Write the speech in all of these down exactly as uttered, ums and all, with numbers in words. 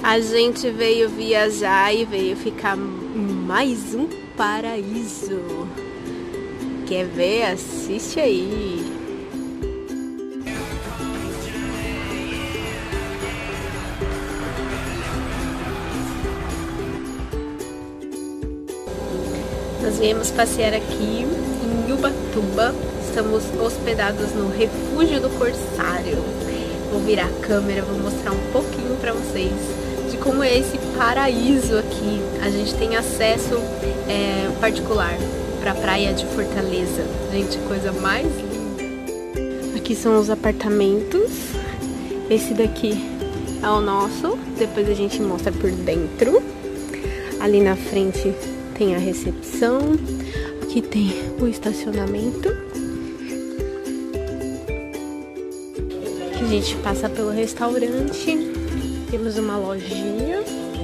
A gente veio viajar e veio ficar em mais um paraíso. Quer ver? Assiste aí. Nós viemos passear aqui em Ubatuba. Estamos hospedados no Refúgio do Corsário. Vou virar a câmera, vou mostrar um pouquinho pra vocês de como é esse paraíso aqui. A gente tem acesso é, particular para a praia de Fortaleza. Gente, coisa mais linda. Aqui são os apartamentos. Esse daqui é o nosso. Depois a gente mostra por dentro. Ali na frente tem a recepção. Aqui tem o estacionamento. Aqui a gente passa pelo restaurante. Temos uma lojinha.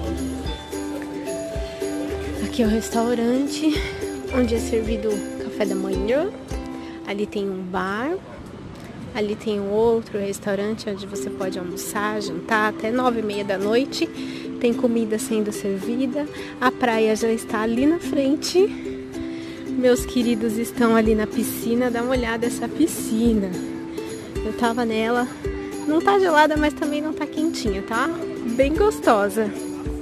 Aqui é o restaurante, onde é servido café da manhã. Ali tem um bar. Ali tem um outro restaurante onde você pode almoçar, jantar até nove e meia da noite. Tem comida sendo servida. A praia já está ali na frente. Meus queridos estão ali na piscina. Dá uma olhada nessa piscina. Eu tava nela. Não tá gelada, mas também não tá quentinha, tá? Bem gostosa.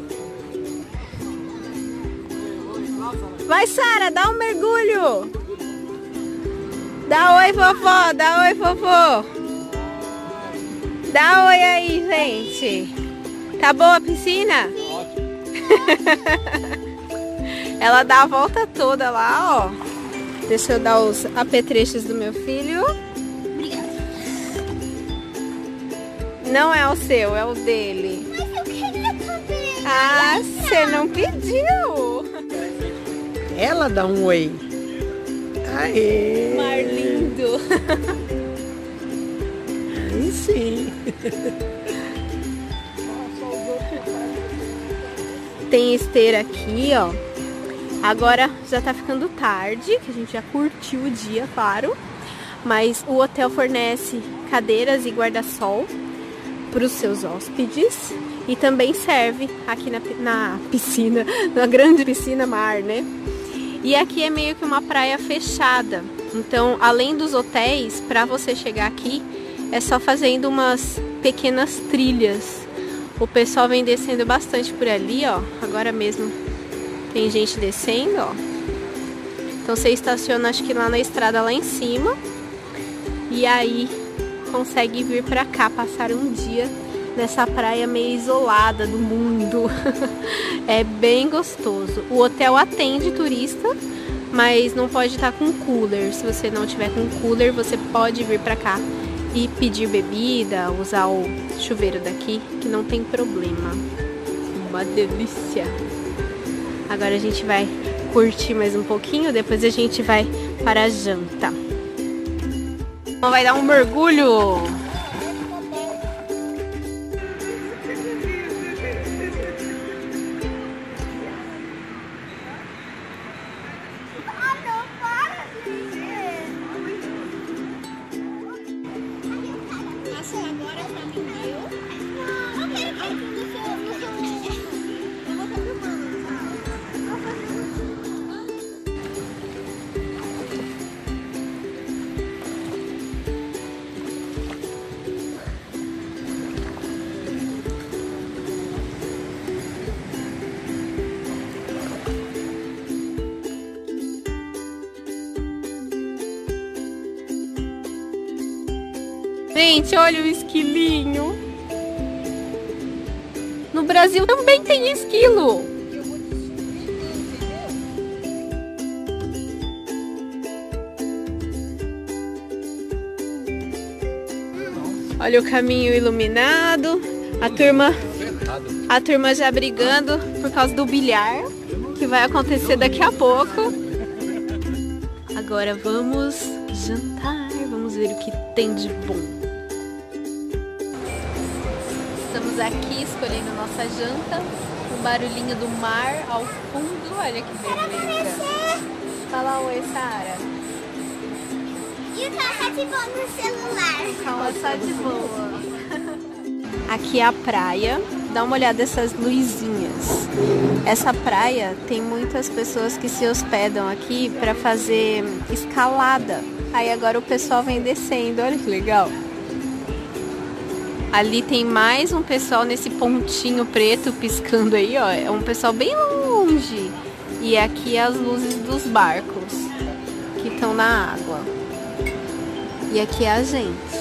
Vai, Sara, dá um mergulho. Dá oi, vovó, dá oi, vovô. Dá oi aí, gente. Tá boa a piscina? Ótimo. Ela dá a volta toda lá, ó. Deixa eu dar os apetrechos do meu filho. Não é o seu, é o dele. Mas eu queria também. Ah, você não pediu. Ela dá um oi. Aê! Mar lindo. Aí sim. Tem esteira aqui, ó. Agora já tá ficando tarde, que a gente já curtiu o dia, claro. Mas o hotel fornece cadeiras e guarda-sol para os seus hóspedes e também serve aqui na, na piscina, na grande piscina mar, né? E aqui é meio que uma praia fechada, então além dos hotéis, para você chegar aqui é só fazendo umas pequenas trilhas. O pessoal vem descendo bastante por ali, ó. Agora mesmo tem gente descendo, ó. Então você estaciona, acho que lá na estrada lá em cima, e aí consegue vir pra cá, passar um dia nessa praia meio isolada do mundo. É bem gostoso. O hotel atende turista, mas não pode estar com cooler. Se você não tiver com cooler, você pode vir pra cá e pedir bebida, usar o chuveiro daqui, que não tem problema. Uma delícia. Agora a gente vai curtir mais um pouquinho, depois a gente vai para a janta. Vai dar um mergulho. Gente, olha o esquilinho. No Brasil também tem esquilo. Olha o caminho iluminado. A turma, a turma já brigando por causa do bilhar, que vai acontecer daqui a pouco. Agora vamos jantar. Vamos ver o que tem de bom. Estamos aqui escolhendo nossa janta. Um barulhinho do mar ao fundo. Olha que beleza. Fala oi, Sara. E o carro tá de boa no celular. Calma, tá de boa. Aqui é a praia. Dá uma olhada nessas luzinhas. Essa praia tem muitas pessoas que se hospedam aqui para fazer escalada. Aí agora o pessoal vem descendo, olha que legal. Ali tem mais um pessoal nesse pontinho preto piscando aí, ó. É um pessoal bem longe. E aqui as luzes dos barcos que estão na água. E aqui é a gente.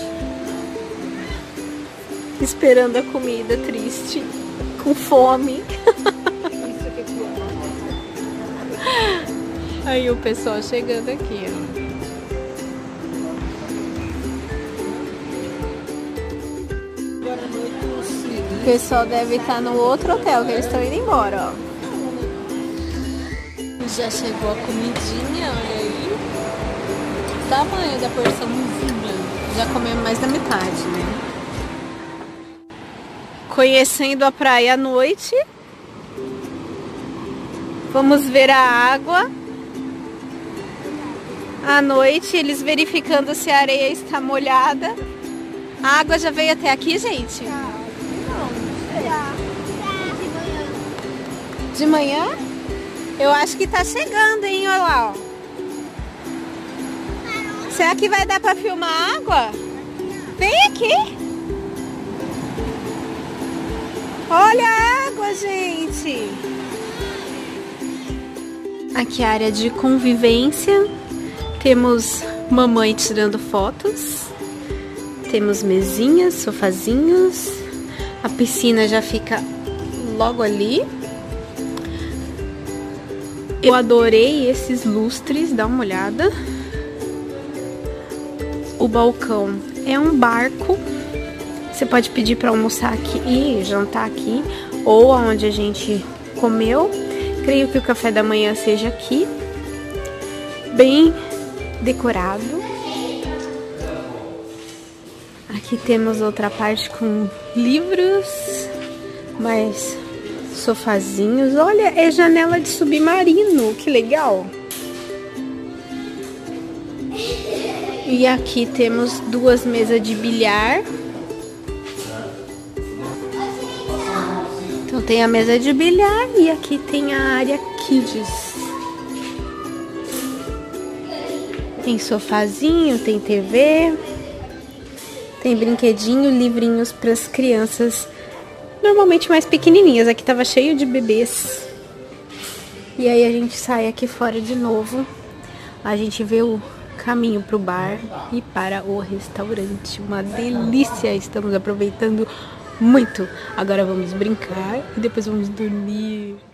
Esperando a comida, triste, com fome. Aí o pessoal chegando aqui, ó. O pessoal deve estar no outro hotel, que eles estão indo embora, ó. Já chegou a comidinha, olha aí. O tamanho da porçãozinha. Já comemos mais da metade, né? Conhecendo a praia à noite. Vamos ver a água. À noite, eles verificando se a areia está molhada. A água já veio até aqui, gente? De manhã? Eu acho que tá chegando, hein? Olha lá, ó. Será que vai dar pra filmar a água? Vem aqui. Olha a água, gente. Aqui é a área de convivência. Temos mamãe tirando fotos. Temos mesinhas, sofazinhos. A piscina já fica logo ali. Eu adorei esses lustres, dá uma olhada. O balcão é um barco. Você pode pedir para almoçar aqui e jantar aqui, ou aonde a gente comeu. Creio que o café da manhã seja aqui. Bem decorado. Aqui temos outra parte com livros, mais sofazinhos. Olha, é janela de submarino, que legal. E aqui temos duas mesas de bilhar. Então tem a mesa de bilhar e aqui tem a área kids. Tem sofazinho, tem T V, tem brinquedinho, livrinhos para as crianças, normalmente mais pequenininhas. Aqui tava cheio de bebês. E aí a gente sai aqui fora de novo. A gente vê o caminho pro bar e para o restaurante. Uma delícia, estamos aproveitando muito. Agora vamos brincar e depois vamos dormir.